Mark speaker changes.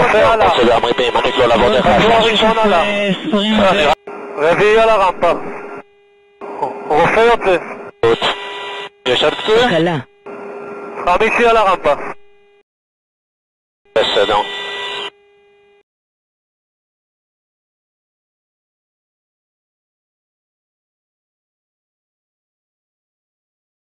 Speaker 1: רופא עלה.
Speaker 2: רוצה להמריא בימנית לא לעבור דרך
Speaker 1: רפואה ראשון עלה. רביעי על הרמפה. רופא יוצא.
Speaker 2: יש עוד פצועים?
Speaker 3: קלה.
Speaker 1: חמישי על הרמפה.
Speaker 2: בסדר.